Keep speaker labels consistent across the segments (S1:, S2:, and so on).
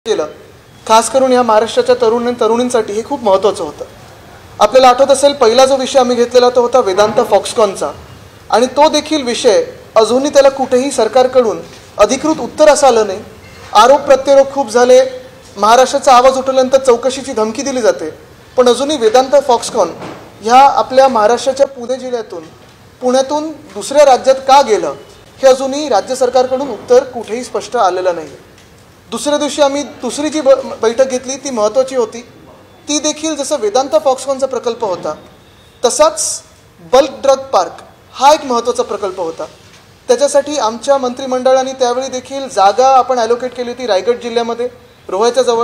S1: केलं, खास करून या महाराष्ट्राच्या तरुण आणि तरुणींसाठी हे खूप महत्त्वाचं होतं. आपल्याला आठवत असेल, पहिला जो विषय आम्ही घेतलेला तो होता वेदांत फॉक्सकॉनचा, आणि तो देखील विषय अजूनही त्याला कुठेही सरकारकडून अधिकृत उत्तर असं आलं नाही. आरोप प्रत्यारोप खूप झाले, महाराष्ट्राचा आवाज उठवल्यानंतर चौकशीची धमकी दिली जाते, पण अजूनही वेदांत फॉक्सकॉन ह्या आपल्या महाराष्ट्राच्या पुणे जिल्ह्यातून पुण्यातून दुसऱ्या राज्यात का गेलं हे अजूनही राज्य सरकारकडून उत्तर कुठेही स्पष्ट आलेलं नाही. दुसऱ्या दिवशी आम्ही दुसरी जी बैठक घेतली ती महत्त्वाची होती. ती देखील जसं वेदांत फॉक्सकॉनचा प्रकल्प होता तसाच बल्क ड्रग पार्क हा एक महत्त्वाचा प्रकल्प होता. त्याच्यासाठी आमच्या मंत्रिमंडळाने त्यावेळी देखील जागा आपण ॲलोकेट केली होती. रायगड जिल्ह्यामध्ये रोह्याच्या जवळ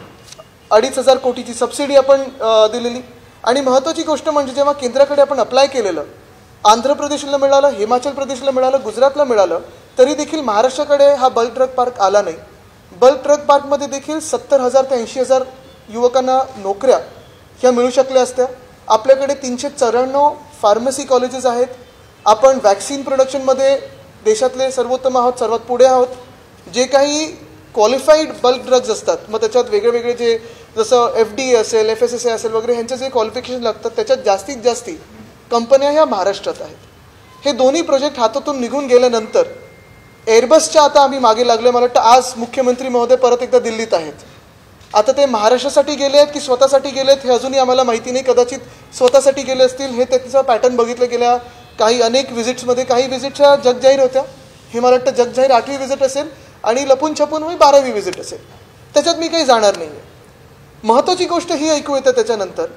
S1: 2,500 कोटीची सबसिडी आपण दिलेली. आणि महत्त्वाची गोष्ट म्हणजे जेव्हा केंद्राकडे आपण अप्लाय केलेलं, आंध्र प्रदेशला मिळालं, हिमाचल प्रदेशला मिळालं, गुजरातला मिळालं, तरी देखील महाराष्ट्राकडे हा बल्क ड्रग पार्क आला नाही. बल्क ड्रग पार्कमध्ये देखील 70,000 ते 80,000 युवकांना नोकऱ्या ह्या मिळू शकल्या असत्या. आपल्याकडे 394 फार्मसी कॉलेजेस आहेत. आपण वॅक्सिन प्रोडक्शनमध्ये देशातले सर्वोत्तम आहोत, सर्वात पुढे आहोत. जे काही क्वालिफाईड बल्क ड्रग्ज असतात, मग त्याच्यात वेगळे जे जसं FDA असेल, FSSAI असेल वगैरे, ह्यांचे जे क्वालिफिकेशन लागतात त्याच्यात जास्तीत जास्त कंपन्या ह्या महाराष्ट्रात आहेत. हे दोन्ही प्रोजेक्ट हातातून निघून गेल्यानंतर एअरबसच्या आता आम्ही मागे लागले. मला वाटतं आज मुख्यमंत्री महोदय परत एकदा दिल्लीत आहेत. आता ते महाराष्ट्रासाठी गेले आहेत की स्वतःसाठी गेले आहेत हे अजूनही आम्हाला माहिती नाही. कदाचित स्वतःसाठी गेले असतील. हे त्याचा पॅटर्न बघितलं गेल्या काही अनेक व्हिजिट्समध्ये. काही व्हिजिटच्या जगजाहीर होत्या. हे मला वाटतं जगजाहीर 8वी व्हिजिट असेल आणि लपून छपून 12वी व्हिजिट असेल. त्याच्यात मी काही जाणार नाही आहे. महत्त्वाची गोष्ट ही ऐकू येतं त्याच्यानंतर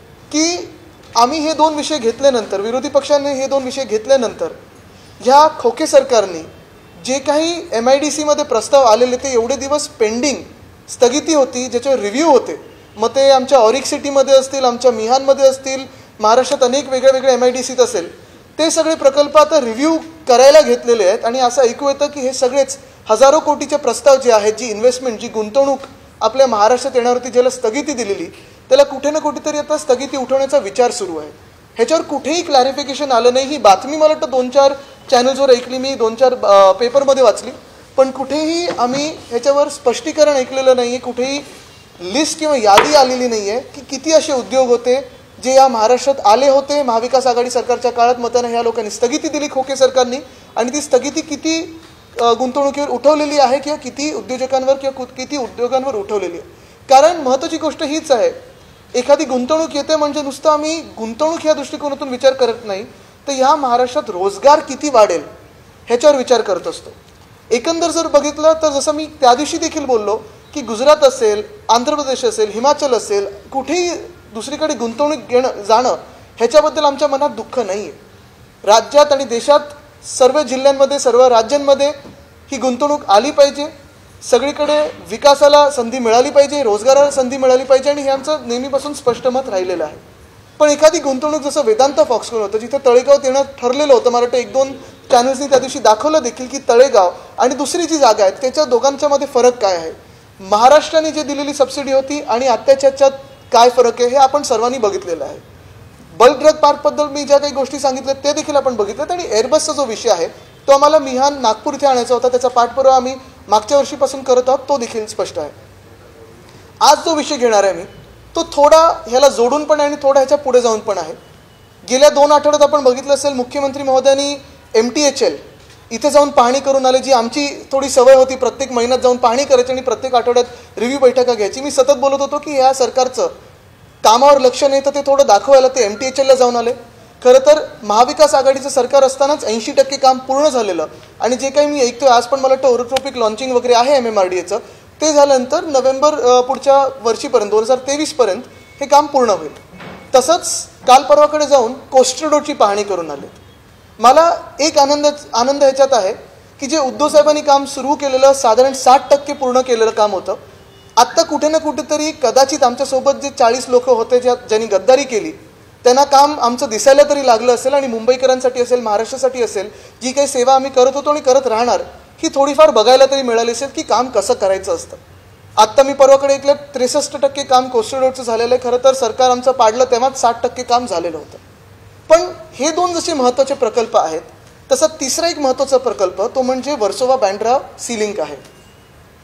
S1: की आम्ही हे 2 विषय घेतल्यानंतर, विरोधी पक्षाने हे 2 विषय घेतल्यानंतर, ह्या खोके सरकारने जे काही MIDCमध्ये प्रस्ताव आलेले ते एवढे दिवस पेंडिंग स्थगिती होती, ज्याच्यावर रिव्ह्यू होते. मग ते आमच्या ऑरिक सिटीमध्ये असतील, आमच्या मिहानमध्ये असतील, महाराष्ट्रात अनेक वेगळ्या MIDCत असेल, ते सगळे प्रकल्प आता रिव्ह्यू करायला घेतलेले आहेत. आणि असं ऐकू येतं की हे सगळेच हजारो कोटीचे प्रस्ताव जे आहेत, जी इन्व्हेस्टमेंट, जी गुंतवणूक आपल्या महाराष्ट्रात येणार होती, ज्याला स्थगिती दिलेली, त्याला कुठे ना कुठेतरी आता स्थगिती उठवण्याचा विचार सुरू आहे. ह्याच्यावर कुठेही क्लॅरिफिकेशन आलं नाही. ही बातमी मला वाटतं 2-4 चॅनल्सवर ऐकली मी, 2-4 पेपरमध्ये वाचली, पण कुठेही आम्ही ह्याच्यावर स्पष्टीकरण ऐकलेलं नाही आहे. कुठेही लिस्ट किंवा यादी आलेली नाही आहे की किती असे उद्योग होते जे या महाराष्ट्रात आले होते महाविकास आघाडी सरकारच्या काळात. मग त्यांना ह्या लोकांनी स्थगिती दिली खोके सरकारनी, आणि ती स्थगिती किती गुंतवणुकीवर उठवलेली आहे किंवा किती उद्योजकांवर किंवा किती उद्योगांवर उठवलेली आहे. कारण महत्त्वाची गोष्ट हीच आहे, एखादी गुंतवणूक येते म्हणजे नुसतं आम्ही गुंतवणूक ह्या दृष्टिकोनातून विचार करत नाही, तर ह्या महाराष्ट्रात रोजगार किती वाढेल ह्याच्यावर विचार करत असतो. एकंदर जर बघितलं तर जसं मी त्या दिवशी देखील बोललो की गुजरात असेल, आंध्र प्रदेश असेल, हिमाचल असेल, कुठेही दुसरीकडे गुंतवणूक जाणं ह्याच्याबद्दल आमच्या मनात दुःख नाही आहे. राज्यात आणि देशात सर्व जिल्ह्यांमध्ये, सर्व राज्यांमध्ये ही गुंतवणूक आली पाहिजे. सगळीकडे विकासाला संधी मिळाली पाहिजे, रोजगाराला संधी मिळाली पाहिजे, आणि हे आमचं नेहमीपासून स्पष्ट मत राहिलेलं आहे. पण एखादी गुंतवणूक जसं वेदांत फॉक्सकॉन होतं, जिथं तळेगाव येणं ठरलेलं होतं, मला वाटतं 1-2 चॅनल्सनी त्या दिवशी दाखवलं देखील की तळेगाव आणि दुसरी जी जागा आहे त्याच्या दोघांच्या मध्ये फरक काय आहे, महाराष्ट्राने जे दिलेली सबसिडी होती आणि आत्ताच्या ह्याच्यात काय फरक आहे हे आपण सर्वांनी बघितलेलं आहे. बल्क ड्रग पार्कबद्दल मी ज्या काही गोष्टी सांगितल्या ते देखील आपण बघितल्यात. आणि एअरबसचा जो विषय आहे तो आम्हाला मिहान, नागपूर इथे आणायचा होता. त्याचा पाठपुरावा आम्ही मागच्या वर्षीपासून करत आहोत, तो देखील स्पष्ट आहे. आज जो विषय घेणार आहे मी तो थोडा ह्याला जोडून पण आहे आणि थोडा ह्याच्या पुढे जाऊन पण आहे. गेल्या 2 आठवड्यात आपण बघितलं असेल, मुख्यमंत्री महोदयांनी MTHL इथे जाऊन पाहणी करून आले. जी आमची थोडी सवय होती प्रत्येक महिन्यात जाऊन पाहणी करायची आणि प्रत्येक आठवड्यात रिव्ह्यू बैठका घ्यायची. मी सतत बोलत होतो की या सरकारचं कामावर लक्ष नाही, तर ते थोडं दाखवायला ते MTHLला जाऊन आले. खरं तर महाविकास आघाडीचं सरकार असतानाच 80% काम पूर्ण झालेलं, आणि जे काही मी ऐकतोय आज पण मला वाटतं ओरोट्रोपिक लॉन्चिंग वगैरे आहे MMRDAचं, ते झाल्यानंतर नोव्हेंबर पुढच्या वर्षीपर्यंत 2023पर्यंत हे काम पूर्ण होईल. तसंच काल परवाकडे जाऊन कोस्टल रोडची पाहणी करून आले. मला एक आनंद ह्याच्यात आहे की जे उद्धव साहेबांनी काम सुरू केलेलं साधारण 60% पूर्ण केलेलं काम होतं. आत्ता कुठे ना कुठेतरी कदाचित आमच्यासोबत जे 40 लोक होते ज्यांनी गद्दारी केली त्यांना काम आमचं दिसायला तरी लागलं असेल, आणि मुंबईकरांसाठी असेल, महाराष्ट्रासाठी असेल, जी काही सेवा आम्ही करत होतो आणि करत राहणार ही थोडीफार बघायला तरी मिळाली असेल की काम कसं करायचं असतं. आत्ता मी परवाकडे ऐकलं 63% काम कोस्टल रोडचं झालेलं आहे. खरं तर सरकार आमचं पाडलं तेव्हाच 60% काम झालेलं होतं. पण हे 2 जसे महत्त्वाचे प्रकल्प आहेत, तसा तिसरा एक महत्त्वाचा प्रकल्प तो म्हणजे वर्सोवा बँड्रा सी लिंक आहे.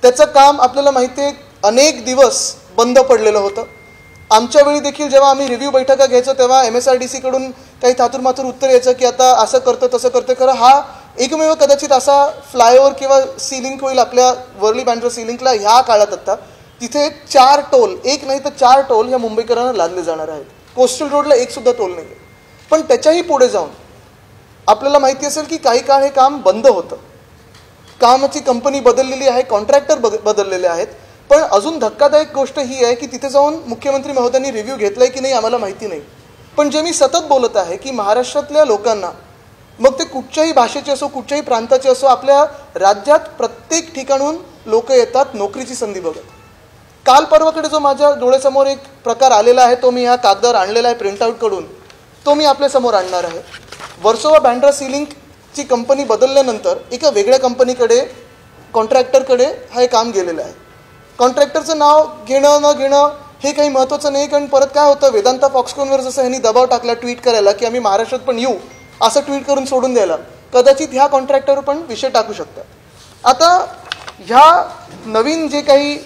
S1: त्याचं काम आपल्याला माहिती आहे अनेक दिवस बंद पडलेलं होतं. आमच्या वेळी देखील जेव्हा आम्ही रिव्ह्यू बैठका घ्यायचो तेव्हा MSRDC कडून काही थातुरमातुर उत्तर यायचं की आता असं करतं तसं करतं. खरं हा एकमेव कदाचित असा फ्लायओव्हर किंवा सीलिंग होईल आपल्या वर्ली बँड्रा सीलिंगला ह्या काळात. आता तिथे 4 टोल, एक नाही तर 4 टोल ह्या मुंबईकरांना लादले जाणार आहेत. कोस्टल रोडला एक सुद्धा टोल नाही आहे. पण त्याच्याही पुढे जाऊन आपल्याला माहिती असेल की काही काळ हे काम बंद होतं. कामाची कंपनी बदललेली आहे, कॉन्ट्रॅक्टर बदललेले आहेत. पण अजून धक्कादायक गोष्ट ही आहे की तिथे जाऊन मुख्यमंत्री महोदयांनी रिव्ह्यू घेतलाय की नाही आम्हाला माहिती नाही. पण जे मी सतत बोलत आहे की महाराष्ट्रातल्या लोकांना, मग ते कुठच्याही भाषेचे असो, कुठच्याही प्रांताचे असो, आपल्या राज्यात प्रत्येक ठिकाणून लोक येतात नोकरीची संधी बघत. काल परवाकडे जो माझ्या डोळ्यासमोर एक प्रकार आलेला आहे तो मी ह्या कागदावर आणलेला आहे प्रिंटआउट कडून, तो मी आपल्यासमोर आणणार आहे. वर्सोवा बँड्रा सीलिंगची कंपनी बदलल्यानंतर एका वेगळ्या कंपनीकडे, कॉन्ट्रॅक्टरकडे हे काम गेलेलं आहे. कॉन्ट्रॅक्टरचं नाव घेणं न घेणं हे काही महत्त्वाचं नाही. कारण परत काय होतं, वेदांता फॉक्सकॉनवर जसं ह्यांनी दबाव टाकला ट्विट करायला की आम्ही महाराष्ट्रात पण येऊ, असं ट्विट करून सोडून द्यायला, कदाचित ह्या कॉन्ट्रॅक्टरवर पण विषय टाकू शकतात. आता ह्या नवीन जे काही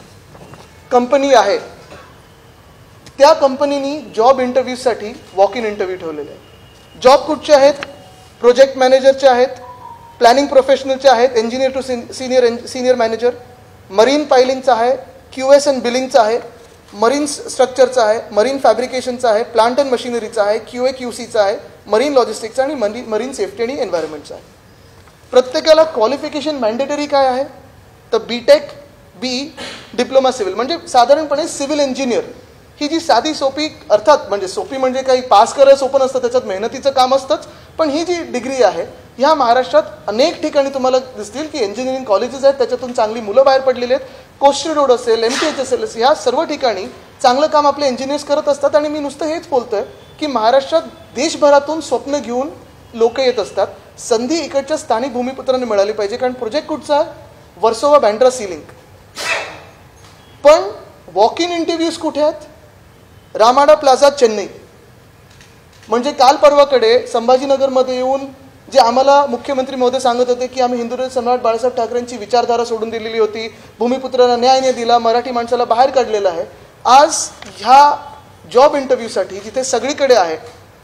S1: कंपनी आहे त्या कंपनीनी जॉब इंटरव्ह्यूसाठी वॉक इन इंटरव्ह्यू ठेवलेले आहे. जॉब कुठचे आहेत? प्रोजेक्ट मॅनेजरचे आहेत, प्लॅनिंग प्रोफेशनलचे आहेत, engineer to senior manager, marine पायलिंगचा आहे, QS अँड बिलिंगचा आहे, मरीन स्ट्रक्चरचा आहे, मरीन फॅब्रिकेशनचा आहे, प्लांट अँड मशिनरीचा आहे, QA QCचा आहे, मरीन लॉजिस्टिक्सचा आणि मरीन सेफ्टी आणि एन्व्हायरमेंटचा आहे. प्रत्येकाला क्वालिफिकेशन मॅन्डेटरी काय आहे तर BTech, BE, डिप्लोमा सिव्हिल, म्हणजे साधारणपणे सिव्हिल इंजिनियर ही जी साधी सोपी, अर्थात म्हणजे सोपी म्हणजे काही पास करायला सोपं नसतं, त्याच्यात मेहनतीचं काम असतंच. पण ही जी डिग्री आहे ह्या महाराष्ट्रात अनेक ठिकाणी तुम्हाला दिसतील की इंजिनिअरिंग कॉलेजेस आहेत, त्याच्यातून चांगली मुलं बाहेर पडलेली आहेत. कोस्टल रोड असेल, MTH असेल, ह्या सर्व ठिकाणी चांगलं काम आपले इंजिनियर्स करत असतात. आणि मी नुसतं हेच बोलतोय की महाराष्ट्रात देशभरातून स्वप्न घेऊन लोक येत असतात. संधी इकडच्या स्थानिक भूमिपुत्रांना मिळाली पाहिजे. कारण प्रोजेक्ट कुठचा आहे? वर्सोवा बँड्रा सीलिंग. पण वॉक इन इंटरव्ह्यूज कुठे आहेत? Ramada Plaza, Chennai. म्हणजे काल परवाकडे संभाजीनगरमध्ये येऊन जे आम्हाला मुख्यमंत्री महोदय सांगत होते की आम्ही हिंदुराज सम्राट बाळासाहेब ठाकरेंची विचारधारा सोडून दिलेली होती, भूमिपुत्रांना न्याय नाही दिला, मराठी माणसाला बाहेर काढलेलं आहे. आज ह्या जॉब इंटरव्ह्यूसाठी जिथे सगळीकडे आहे,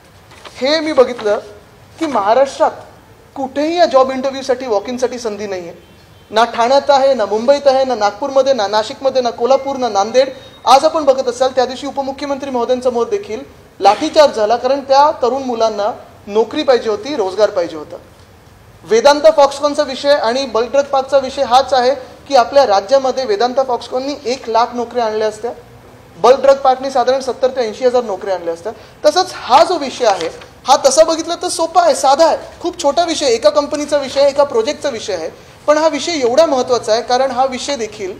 S1: हे मी बघितलं की महाराष्ट्रात कुठेही या जॉब इंटरव्ह्यूसाठी वॉक इनसाठी संधी नाही आहे. ना ठाण्यात आहे, ना मुंबईत आहे, ना नागपूरमध्ये, ना नाशिकमध्ये, ना कोल्हापूर, ना नांदेड. आज आपण बघत असाल त्या दिवशी उपमुख्यमंत्री महोदयांसमोर देखील लाठीचार्ज झाला, कारण त्या तरुण मुलांना नोकरी पाहिजे होती, रोजगार पाहिजे होता. वेदांता फॉक्सकॉनचा विषय आणि बल्क ड्रग पार्कचा विषय हाच आहे की आपल्या राज्यामध्ये वेदांता फॉक्सकॉननी 1,00,000 नोकऱ्या आणल्या असत्या, बल्क ड्रग पार्कनी साधारण 70,000 ते 80,000 नोकऱ्या आणल्या असत्या. तसंच हा जो विषय आहे हा तसा बघितला तर सोपा आहे, साधा आहे, खूप छोटा विषय, एका कंपनीचा विषय, एका प्रोजेक्टचा विषय आहे. पण हा विषय एवढा महत्त्वाचा आहे कारण हा विषय देखील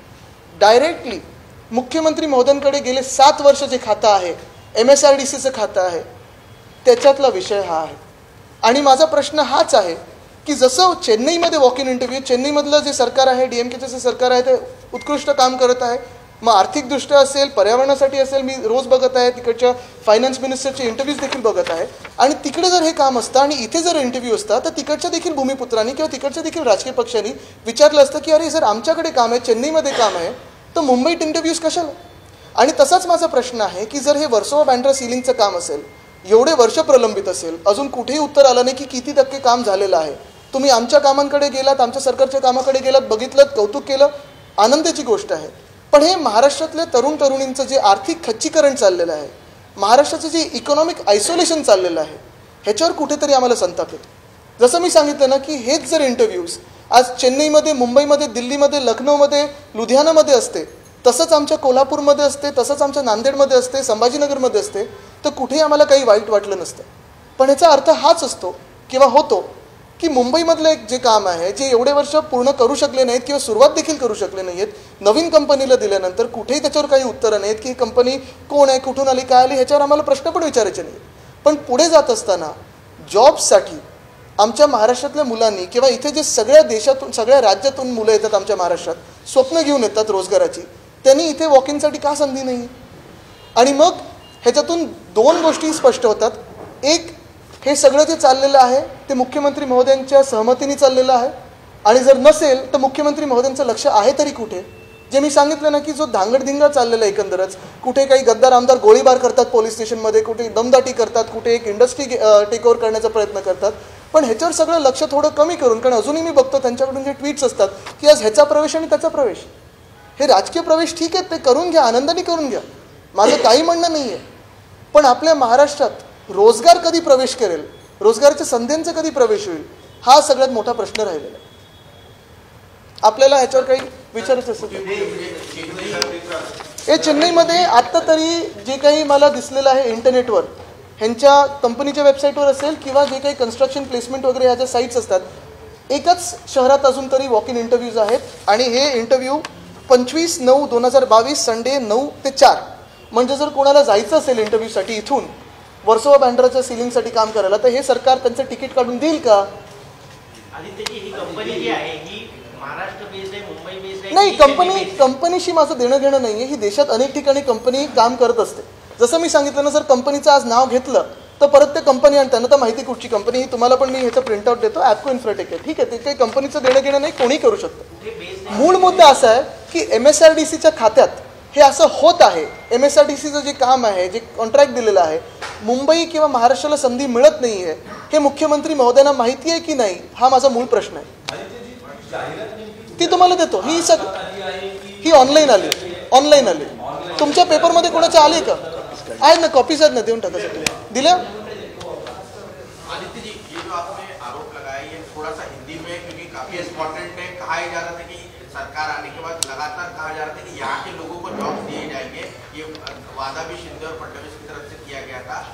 S1: डायरेक्टली मुख्यमंत्री महोदयांकडे गेले 7 वर्ष जे खातं आहे, MSRDCचं खातं आहे, त्याच्यातला विषय हा आहे. आणि माझा प्रश्न हाच आहे की जसं चेन्नईमध्ये वॉक इन इंटरव्ह्यू, चेन्नईमधलं जे सरकार आहे, DMKचं जे सरकार आहे ते उत्कृष्ट काम करत आहे. मग आर्थिकदृष्ट्या असेल, पर्यावरणासाठी असेल, मी रोज बघत आहे, तिकडच्या फायनान्स मिनिस्टरचे इंटरव्ह्यूज देखील बघत आहे. आणि तिकडे जर हे काम असतं आणि इथे जर इंटरव्ह्यू असता तर तिकडच्या देखील भूमिपुत्रांनी किंवा तिकडच्या देखील राजकीय पक्षांनी विचारलं असतं की अरे जर आमच्याकडे काम आहे, चेन्नईमध्ये काम आहे, तर मुंबईत इंटरव्ह्यूज कशाला? आणि तसाच माझा प्रश्न आहे की जर हे वर्सोवा बँड्रा सीलिंगचं काम असेल, एवढे वर्ष प्रलंबित असेल, अजून कुठेही उत्तर आलं नाही की किती टक्के काम झालेलं आहे. तुम्ही आमच्या कामांकडे गेलात, आमच्या सरकारच्या कामाकडे गेलात, बघितलं, कौतुक केलं, आनंदाची गोष्ट आहे. पण हे महाराष्ट्रातल्या तरुण तरुणींचं जे आर्थिक खच्चीकरण चाललेलं आहे, महाराष्ट्राचं जे इकॉनॉमिक आयसोलेशन चाललेलं आहे, ह्याच्यावर कुठेतरी आम्हाला संताप येतो. जसं मी सांगितलं ना की हेच जर इंटरव्ह्यूज आज चेन्नईमध्ये, मुंबईमध्ये, दिल्लीमध्ये, लखनौमध्ये, लुधियानामध्ये असते, तसंच आमच्या कोल्हापूरमध्ये असते, तसंच आमच्या नांदेडमध्ये असते, संभाजीनगरमध्ये असते, तर कुठेही आम्हाला काही वाईट वाटलं नसतं. पण ह्याचा अर्थ हाच असतो किंवा होतो की मुंबईमधलं एक जे काम आहे, जे एवढे वर्ष पूर्ण करू शकले नाहीत किंवा सुरुवात देखील करू शकले नाही आहेत, नवीन कंपनीला दिल्यानंतर कुठेही त्याच्यावर काही उत्तरं नाहीत की ही कंपनी कोण आहे, कुठून आली, काय आली, ह्याच्यावर आम्हाला प्रश्न पण विचारायचे नाही. पण पुढे जात असताना जॉबसाठी आमच्या महाराष्ट्रातल्या मुलांनी किंवा इथे जे सगळ्या देशातून, सगळ्या राज्यातून मुलं येतात आमच्या महाराष्ट्रात, स्वप्न घेऊन येतात रोजगाराची, त्यांनी इथे वॉक इनसाठी का संधी नाही? आणि मग ह्याच्यातून 2 गोष्टी स्पष्ट होतात. एक, हे सगळं जे चाललेलं आहे ते मुख्यमंत्री महोदयांच्या सहमतीने चाललेलं आहे. आणि जर नसेल तर मुख्यमंत्री महोदयांचं लक्ष आहे तरी कुठे? जे मी सांगितलं ना की जो धांगडधिंगा चाललेला एकंदरच, कुठे काही गद्दार आमदार गोळीबार करतात पोलीस स्टेशनमध्ये, कुठे दमदाटी करतात, कुठे एक इंडस्ट्री टेक ओव्हर करण्याचा प्रयत्न करतात. पण ह्याच्यावर सगळं लक्ष थोडं कमी करून, कारण अजूनही मी बघतो त्यांच्याकडून जे ट्विट्स असतात की आज ह्याचा प्रवेश आणि त्याचा प्रवेश, हे राजकीय प्रवेश ठीक आहेत, ते करून घ्या, आनंदाने करून घ्या, माझं काही म्हणणं नाही आहे. पण आपल्या महाराष्ट्रात रोजगार कधी प्रवेश करेल, रोजगाराच्या संधींचा कधी प्रवेश होईल, हा सगळ्यात मोठा प्रश्न राहिलेला आहे. आपल्याला ह्याच्यावर काही विचारायचं असेल? हे चेन्नईमध्ये आत्ता तरी जे काही मला दिसलेलं आहे इंटरनेटवर, ह्यांच्या कंपनीच्या वेबसाईटवर असेल किंवा जे काही कन्स्ट्रक्शन प्लेसमेंट वगैरे ह्या ज्या साईट्स असतात, एकच शहरात अजून तरी वॉक इन इंटरव्ह्यूज आहेत. आणि हे इंटरव्ह्यू 25/9/2022 संडे 9 ते 4. म्हणजे जर कोणाला जायचं असेल इंटरव्ह्यूसाठी इथून वर्सोवा बँड्राच्या सीलिंगसाठी काम करायला, तर हे सरकार त्यांचं तिकीट काढून देईल का?
S2: ही कंपनी जी आहे ही महाराष्ट्र बेस्ड आहे, मुंबई बेस्ड आहे?
S1: नाही, कंपनीशी माझं देणं घेणं नाहीये. ही देशात अनेक ठिकाणी कंपनी काम करत असते. जसं मी सांगितलं ना, जर कंपनीचं आज नाव घेतलं तर परत ते कंपनी, आणि त्यांना तर माहिती कुठची कंपनी, ही तुम्हाला पण मी ह्याचं प्रिंटआउट देतो, ॲपको इन्फ्राटेक आहे, ठीक आहे, ते काही कंपनीचं देणं घेणं नाही, कोणी करू शकतं. मूळ मुद्दा असा आहे की MSRDCच्या खात्यात हे असं होत आहे. MSRDCचं जे काम आहे, जे कॉन्ट्रॅक्ट दिलेलं आहे, मुंबई किंवा महाराष्ट्राला संधी मिळत नाही आहे, हे मुख्यमंत्री महोदयांना माहिती आहे की नाही, हा माझा मूळ प्रश्न आहे. ती तुम्हाला देतो. ही ऑनलाईन आली. तुमच्या पेपरमध्ये कोणाच्या आले का? आहेत ना, कॉपीज आहेत ना, देऊन टाकायसाठी दिल्या.
S3: आदित्य जी, ये जो आपने आरोप लगाया ये थोड़ा सा हिंदी में, क्योंकि काफी इम्पोर्टेंट है. कहा जा रहा था कि सरकार आने के बाद लगातार कहा जा रहा था कि यहाँ के लोगों को जॉब्स दिए जाएंगे. ये वादा भी शिंदे और फडणवीस की तरफ से किया गया था.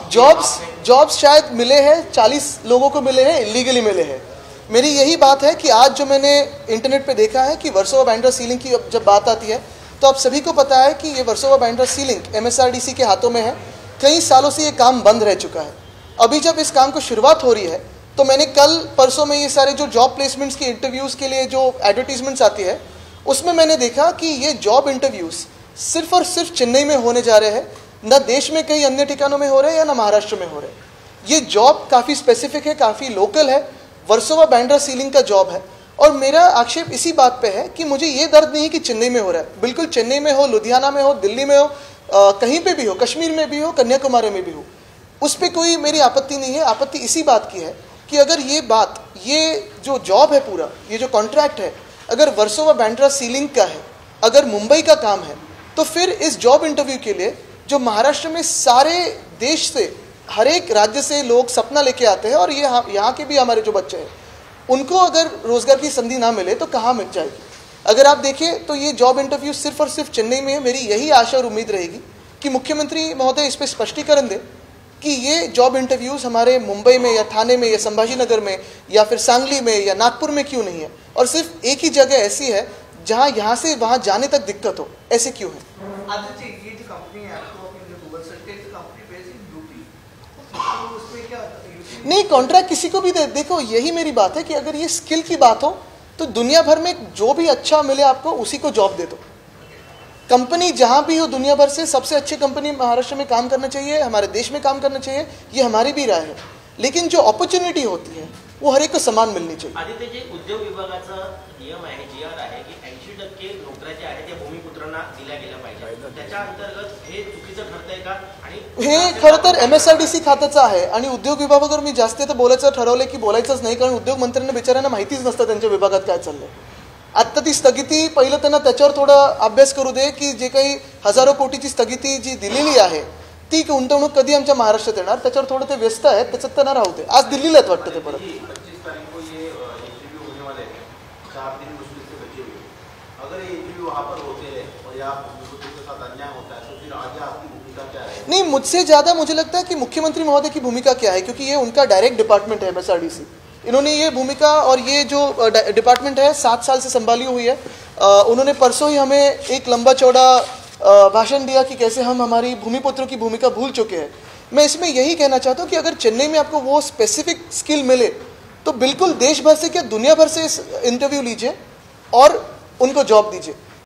S3: अब
S1: जॉब्स शायद मिले हैं, 40 लोगों को मिले हैं, इलीगली मिले हैं. मेरी यही बात है कि आज जो मैंने इंटरनेट पे देखा है कि वर्सोवा बांद्रा सीलिंग की जब बात आती है, तो आप सभी को पता है कि ये वर्सोवा बांद्रा सीलिंग MSRDC के हाथों में है. कई सालों से ये काम बंद रह चुका है. अभी जब इस काम को शुरुआत हो रही है, तो मैंने कल परसों में ये सारे जो जॉब प्लेसमेंट्स के इंटरव्यूज़ के लिए जो एडवर्टीजमेंट्स आती है, उसमें मैंने देखा कि ये जॉब इंटरव्यूज़ सिर्फ और सिर्फ चेन्नई में होने जा रहे हैं, न देश में कई अन्य ठिकानों में हो रहे हैं या न महाराष्ट्र में हो रहे हैं. ये जॉब काफ़ी स्पेसिफिक है, काफ़ी लोकल है, वर्सोवा बांद्रा सीलिंग का जॉब है. और मेरा आक्षेप इसी बात पे है कि मुझे ये दर्द नहीं कि चेन्नई में हो रहा है. बिल्कुल चेन्नई में हो, लुधियाना में हो, दिल्ली में हो, कहीं पे भी हो, कश्मीर में भी हो, कन्याकुमारी में भी हो, उस पर कोई मेरी आपत्ति नहीं है. आपत्ति इसी बात की है कि अगर ये जो जॉब है पूरा, ये जो कॉन्ट्रैक्ट है, अगर वर्सोवा बांद्रा सीलिंग का है, अगर मुंबई का काम है, तो फिर इस जॉब इंटरव्यू के लिए जो महाराष्ट्र में सारे देश से, हर एक राज्य से लोग सपना लेके आते हैं, और ये यहाँ के भी हमारे जो बच्चे हैं, उनको अगर रोजगार की संधि ना मिले तो कहाँ मिल जाएगी? अगर आप देखें तो ये जॉब इंटरव्यू सिर्फ और सिर्फ चेन्नई में है. मेरी यही आशा और उम्मीद रहेगी कि मुख्यमंत्री महोदय इस पर स्पष्टीकरण दें कि ये जॉब इंटरव्यूज़ हमारे मुंबई में या ठाणे में या संभाजीनगर में या फिर सांगली में या नागपुर में क्यों नहीं है, और सिर्फ एक ही जगह ऐसी है जहाँ यहाँ से वहाँ जाने तक दिक्कत हो, ऐसे क्यों है?
S4: आदित्य, ये जो कंपनी है आपको Google search company based in UP, उसमें क्या
S1: नहीं, कॉन्ट्रैक्ट किसी को भी दे. देखो, यही मेरी बात है कि अगर ये स्किल की बात हो तो दुनिया भर में जो भी अच्छा मिले आपको उसी को जॉब दे दो. कंपनी जहाँ भी हो दुनिया भर से, सबसे अच्छी कंपनी महाराष्ट्र में काम करना चाहिए, हमारे देश में काम करना चाहिए, ये हमारी भी राय है. लेकिन जो अपॉर्च्युनिटी होती है वो हर एक को समान मिलनी चाहिए.
S2: आदित्य जी, उद्योग विभागाचा नियम आहे, GR आहे की 80% नोकऱ्या ज्या आहेत त्या भूमिपुत्रांना दिल्या गेल्या पाहिजे. त्याच्या अंतर्गत हे चुकीचं ठरतंय का? आणि
S1: हे खरं तर MSRDC खात्याचं आहे, आणि उद्योग विभागावर मी जास्त तर बोलायचं ठरवलंय की बोलायचंच नाही, कारण उद्योग मंत्र्यांना बिचाऱ्यांना माहितीच नसतं त्यांच्या विभागात काय चाललंय. आत्ता ती स्थगिती, पहिलं त्यांना त्याच्यावर थोडा अभ्यास करू दे की जे काही हजारो कोटीची स्थगिती जी दिलेली आहे, ती गुंतवणूक कधी आमच्या महाराष्ट्रात येणार, त्याच्यावर थोडं ते व्यस्त आहेत, त्याच्यात त्यांना राहू दे. आज दिल्लीला आहेत वाटतं ते परत.
S3: 25 तारीख को ये इंटरव्यू होने वाले हैं, 4 दिन मुश्किल से बचे हुए. अगर ये इंटरव्यू वहाँ पर होते हैं और यहाँ के साथ अन्याय होता है, तो फिर आगे आपकी भूमिका क्या है?
S1: नहीं, मुझसे ज़्यादा मुझे लगता है कि मुख्यमंत्री महोदय की भूमिका क्या है, क्योंकि ये उनका डायरेक्ट डिपार्टमेंट है MSRDC. इन्होंने ये भूमिका और ये जो डिपार्टमेंट है 7 साल से संभाली हुई है. उन्होंने परसों ही हमें एक लंबा चौड़ा भाषण दिया कि कैसे हम हमारी भूमिपुत्रों की भूमिका भूल चुके हैं. मैं इसमें यही कहना चाहता हूँ कि अगर चेन्नई में आपको वो स्पेसिफिक स्किल मिले तो बिल्कुल देश भर से क्या दुनिया भर से इस इंटरव्यू लीजिए और उनको जॉब दीजिए.